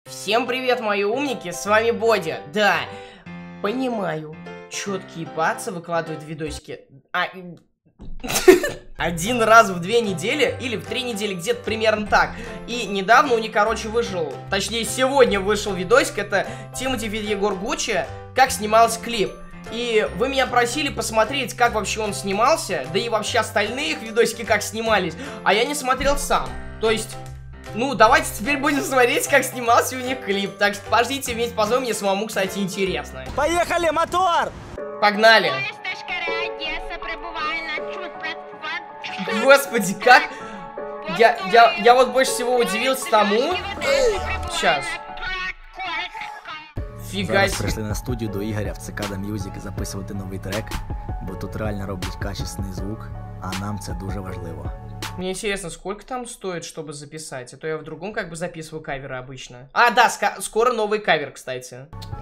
Всем привет, мои умники, с вами Бодя. Да, понимаю, четкие пацы выкладывают видосики один раз в 2 недели или в 3 недели, где-то примерно так. И недавно у них, короче, вышел, точнее, сегодня вышел видосик, это Тимати Вид Егор Гуччи, как снимался клип. И вы меня просили посмотреть, как вообще он снимался, да и вообще остальные их видосики как снимались, а я не смотрел сам. То есть, ну, давайте теперь будем смотреть, как снимался у них клип. Так что пождите вместе позовем, мне самому, кстати, интересно. Поехали, мотор! Погнали! Господи, как... Я вот больше всего удивился тому... Сейчас. Фига Зараз себе. прийшли на студію до Ігоря в ЦК The Music записувати новий трек, бо тут реально роблять качественний звук, а нам це дуже важливо. Мне интересно, сколько там стоит, чтобы записать? А то я в другом как бы записываю каверы обычно. А, да, скоро новый кавер, кстати.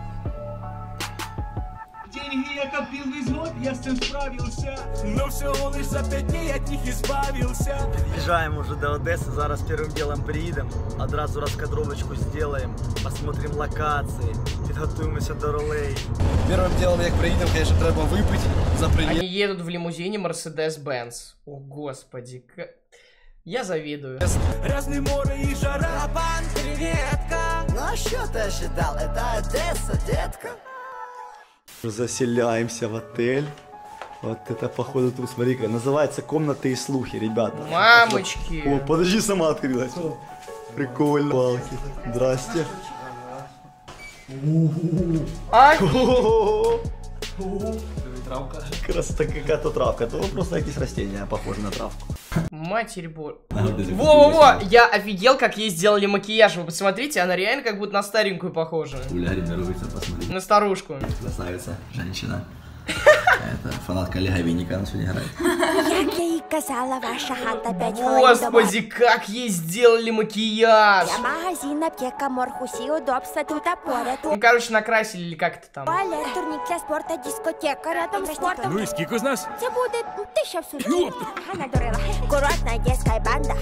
Деньги я копил весь год, я с этим справился. Но всего лишь за 5 дней от них избавился. Під'їжджаємо вже до Одеси, зараз першим ділом приїдемо, одразу розкадровочку зробимо, посмотрим локації, підготуємося до ролей. Первым делом, як приїдемо, конечно, треба випити за приїзд. Они едут в лимузине Mercedes-Benz. О, господи, я завидую. Разные море и жара. Рапан, креветка. Ну а что ты ожидал? Это Одесса, детка. Заселяемся в отель. Вот это, походу, тут, смотри-ка, называется «Комнаты и слухи», ребята. Мамочки. О, подожди, сама открылась. Прикольно. Палки. Здрасте. Красота, какая-то травка. Это просто какие-то растения, похоже на травку. Матерь бо... Во-во-во! Я офигел, как ей сделали макияж. Вы посмотрите, она реально как будто на старенькую похожа. Уля регулируется, посмотри. На старушку. Красавица, женщина. Это фанатка Олега Винника, она сегодня играет. Господи, как ей сделали макияж! Магазин, аптека, морхуси, удобства тут опоряд. Ну, короче, накрасили или как это там. Балет, турник для спорта, дискотека, рядом с спортом. Ну и сколько з нас? Це буде 1000 в суді. Ага, надурила. Курортная детская банда.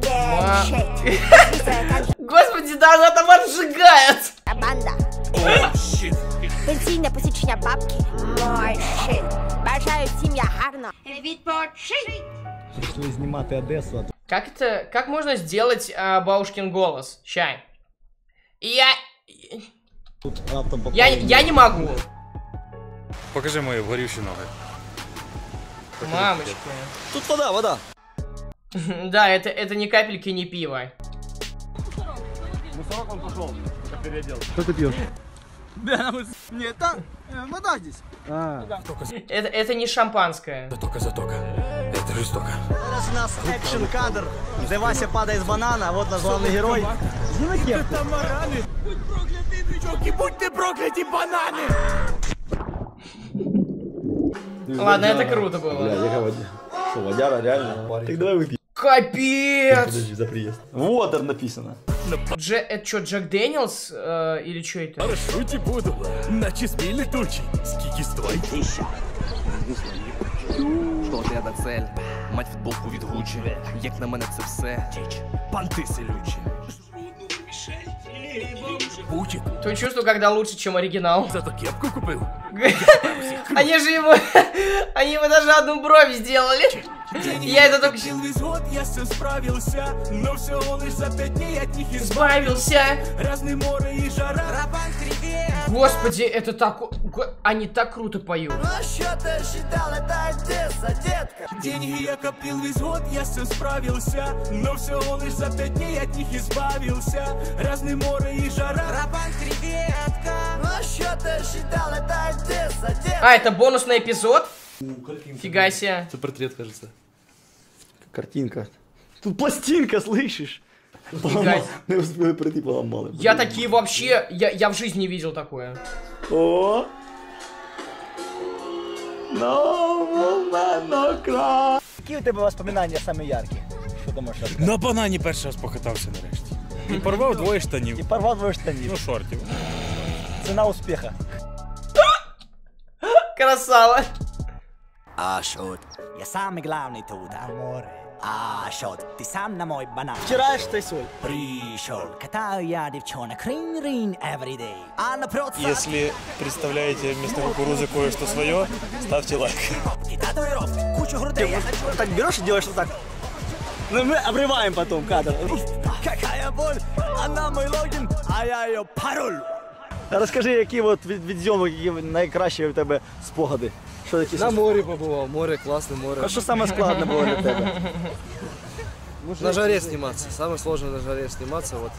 Господи, да она там отжигает! Банда. Пенсійне посвідчення бабки. Мой шит. Бажаю сім'я гарно. Відпочить. Прийшли знімати Одесу. Как можно сделать бабушкин голос? Ща. Я не могу. Покажи мої вгорівші ноги. Мамочки. Тут вода, вода. Да, это ни капельки не пиво. Что ты пьешь? Нет, там вода здесь. Это не шампанское. Затока. Это жестоко. Зараз у нас экшен кадр, де Вася падає з банана, а вот наш главный герой. Зніми кепку. Тамараны. Будь прокляті, бичок, і будьте прокляті банани. Ладно, это круто было. Бля, я говорю. Что, водяра реально? Так давай выпьем. Капец! Подожди, за приезд. Вот написано. Это что, Джек Дэниелс? Или что это? Парашуті буду, наче збій летучий. Скільки стоїть? Що тебе цель? Мать футболку від Гуччі. Як на мене це все? Панти селючі. Бучик, То чувство, когда лучше, чем оригинал. зато кепку купив. Они же ему даже одну бровь сделали. Я это только Жил весь год, я с этим справился. Но всего лишь за 5 дней от них избавился. Разные море и жара. Рапан, креветка. Господи, это так... Они так круто поют. Ну а что ты ожидал? Это Одесса, детка. Деньги я копил весь год, я с этим справился. Но всего лишь за 5 дней от них избавился. Разные море и жара. Рапан, креветка. Ну а что ты ожидал? Это Одесса, детка. А, это бонусный эпизод? Фига себе. Это портрет, кажется. Картинка. Тут пластинка, слышишь? Фига. Не успели пройти, поломал. Я такие вообще... Я в жизни не видел такое. О! No woman, no cry. Які у тебе воспоминання саме яркі? Що ти можеш розказати? На банані перший раз покатався нарешті. І порвав 2 штанів. І порвав твої штанів. Ну, шортів. Ціна успіха. Красава. А шут. Я самый главный тут, а море. А що, ти сам на мой банан? Втираешь ты соль. Пришел, катаю я девчонок, рин-рин, everyday. А напротив... Если представляете вместо кукурузы кое-что свое, ставьте лайк. Татуировки, кучу грудей, я хочу... Так берешь и делаешь вот так. Ну мы обрываем потом кадр. Какая боль, она мой логин, а я ее пароль. Розкажи, які от від зйомок, які найкращі у тебе спогади? Що такі? На морі побував, море, класне море. А що саме складне було для тебе? На жаре сниматься, самое сложное на жаре сниматься, вот.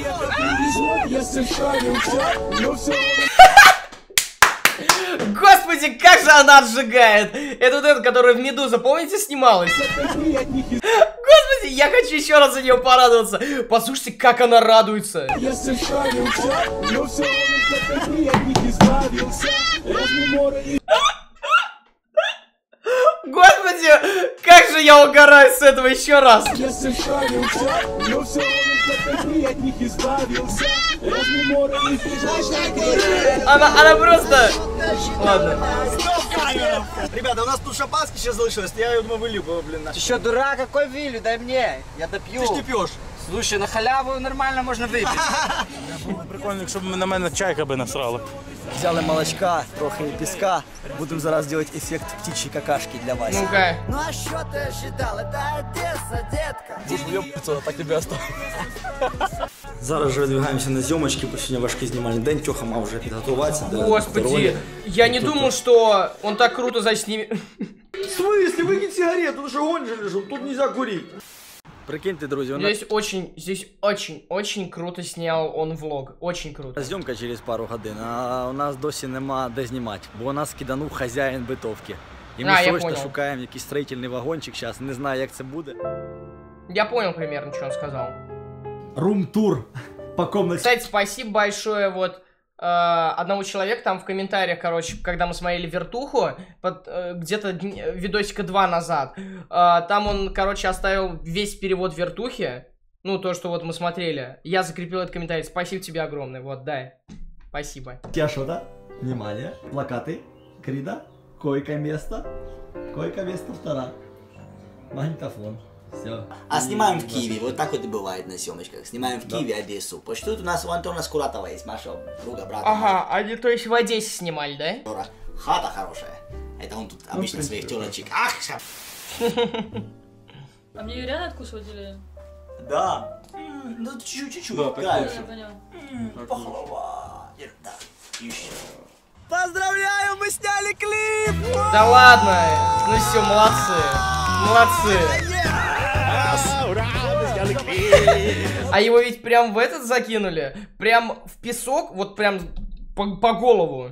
Господи, как же она отжигает! Это вот эта, которая в «Медуза», помните, снималась? Господи, я хочу еще раз за нее порадоваться. Послушайте, как она радуется. Я совершался, но все равно от них избавился. Разные моры. Господи, как же я угораю с этого еще раз. Я совершался, но все равно от них избавился. Разные моры. Она просто... Ладно. Ребята, у нас тут шампанское сейчас залишилось, я думаю, вылью, блин. Ты что, дурак? Какой вилю? Дай мне, я допью. Ты ж не пьешь. Слушай, на халяву нормально можно выпить. Прикольно, щоб на мене чайка би насрала. Взяли молочка, трохи песка. Будем зараз делать эффект птичьей какашки для Васи. Ну-ка. Ну а что ты ожидал? Это Одесса, детка. Так тебе осталось. Зараз вже видвигаємося на зйомочки, бо сьогодні важкий знімальний день. Тьоха мав вже підготуватися. Господи, я не думал, что он так круто заснимет. В смысле? Выкинь сигарету, ну что гонишь, тут нельзя курить. Прикиньте, друзі, Здесь очень круто снял он влог. Очень круто. Зйомка через пару годин, а у нас досі нема де знімати, бо нас киданув хазяїн битовки. І ми срочно шукаємо якийсь строїтельний вагончик зараз, не знаю, як це буде. Я понял примерно, что он сказал. Рум-тур по комнате. Кстати, спасибо большое вот одному человеку там в комментариях, короче, когда мы смотрели вертуху, где-то видосика 2 назад, там он, короче, оставил весь перевод вертухи, ну, то, что вот мы смотрели. Я закрепил этот комментарий. Спасибо тебе огромное. Вот, дай. Спасибо. Тяшота, внимание, плакаты, Крида, койко-место 2, магнитофон. Все. А снимаем в Киеве, вот так вот и бывает на съемочках. Снимаем в Киеве, Одессу. Потому что тут у нас у Антона Скуратова есть, нашего друга, брата. Ага, они то есть в Одессе снимали, да? Хата хорошая. Это он тут обычно своих тёлочек. Ах, А мне ее реально откусывать или... Да. Ну чуть-чуть. Да, понял. Пахлава. Да. Еще. Поздравляю, мы сняли клип! Да ладно. Ну все, молодцы. Молодцы. А его ведь прям в этот закинули? Прям в песок? Вот прям по голову?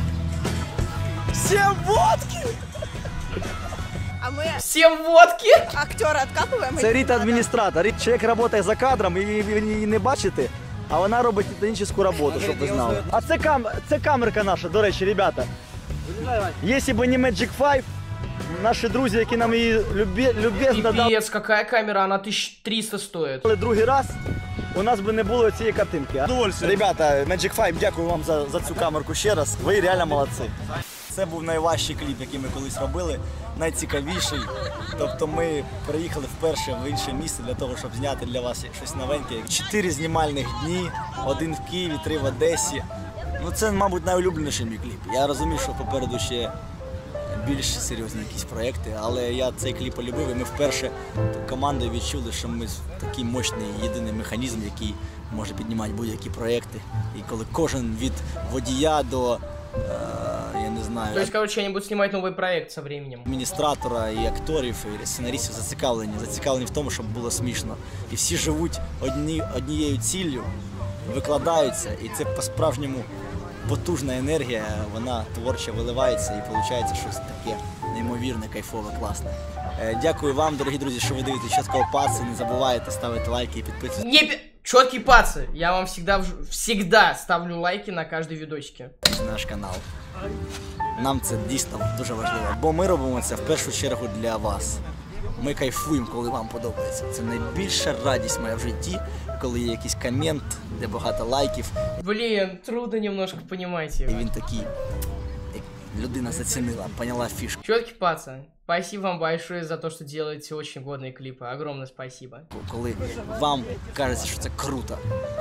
Всем водки! А мы Всем водки? актеры откапываем? Це Ріта адміністратор. Чоловік працює за кадром, і ви її не бачите, а вона робить титанічну роботу, щоб ви знали. А це камерка наша, до речі, ребята. Якщо б не Magic 5, наші друзі, які нам її любезно дали. Пипец, какая камера? Она 1300 стоит. Другий раз у нас би не було цієї картинки. Ребята, Magic 5, дякую вам за цю камерку ще раз. Ви реально молодці. Це був найважчий кліп, який ми колись робили, найцікавіший. Тобто ми приїхали вперше в інше місце для того, щоб зняти для вас щось новеньке. 4 знімальних дні, 1 в Києві, 3 в Одесі. Ну це, мабуть, найулюбленіший мій кліп. Я розумію, що попереду ще більш серйозні якісь проекти, але я цей кліп полюбив, і ми вперше командою відчули, що ми такий мощний єдиний механізм, який може піднімати будь-які проекти. І коли кожен від водія до, я не знаю... То есть, короче, они будут снимать новый проект со временем. Адміністратора, і акторів, і сценаристів зацікавлені в тому, щоб було смішно. І всі живуть однією ціллю, викладаються, і це по-справжньому потужна енергія, вона творча виливається і виходить щось таке неймовірне, кайфове, класне. Дякую вам, дорогі друзі, що ви дивитесь Чіткого Паца. Не забувайте ставити лайки і підписуватися. Чёткие пацы, я вам всегда ставлю лайки на каждый видосик. Наш канал. Нам це дійсно дуже важливо, бо ми робимо це в першу чергу для вас. Ми кайфуємо, коли вам подобається. Це найбільша радість моя в житті, коли є якийсь комент, де багато лайків. Блин, трудно немножко, понимаете. І він такий, людина зацінила, поняла фішку. Чёткий пацан, спасибо вам большое за то, что делаете очень годные клипы. Огромное спасибо. Коли вам кажеться, що це круто,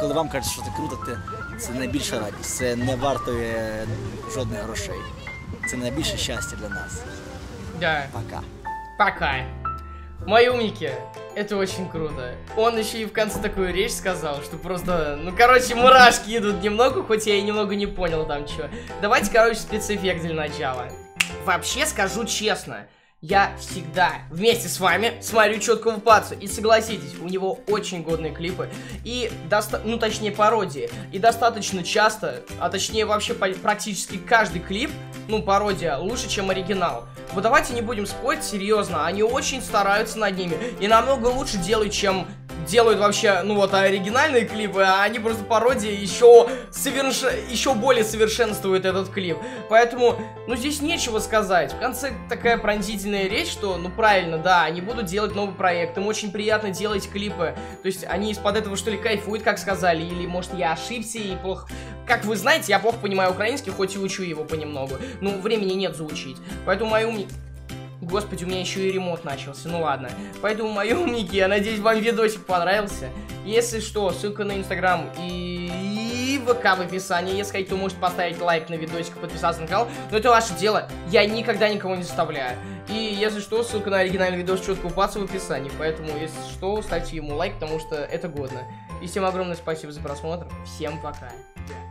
це найбільша радість, це не вартує жодних грошей. Це найбільше щастя для нас. Да. Пока. Пока. Мои умники, это очень круто. Он еще и в конце такую речь сказал, что просто, ну, короче, мурашки идут немного, хоть я и немного не понял там что. Давайте, короче, спецэффект для начала. Вообще, скажу честно, я всегда вместе с вами смотрю Чёткого пацу. И согласитесь, у него очень годные клипы. И, ну, точнее, пародии. И достаточно часто, а точнее, вообще практически каждый клип, ну, пародия, лучше, чем оригинал. Вот давайте не будем спорить, серьезно. Они очень стараются над ними. И намного лучше делают, чем делают вообще, ну вот, оригинальные клипы, а они просто пародии еще более совершенствуют этот клип. Поэтому, ну, здесь нечего сказать. В конце такая пронзительная речь, что, ну, правильно, да, они будут делать новый проект, им очень приятно делать клипы. То есть они из-под этого, что ли, кайфуют, как сказали, или, может, я ошибся и плохо... Как вы знаете, я плохо понимаю украинский, хоть и учу его понемногу. Ну, времени нет заучить. Поэтому мои умники... Господи, у меня еще и ремонт начался, ну ладно. Поэтому, мои умники, я надеюсь, вам видосик понравился. Если что, ссылка на Инстаграм и ВК в описании. Если хотите, то можете поставить лайк на видосик, подписаться на канал. Но это ваше дело, я никогда никого не заставляю. И если что, ссылка на оригинальный видос Чёткого паца в описании. Поэтому, если что, ставьте ему лайк, потому что это годно. И всем огромное спасибо за просмотр. Всем пока.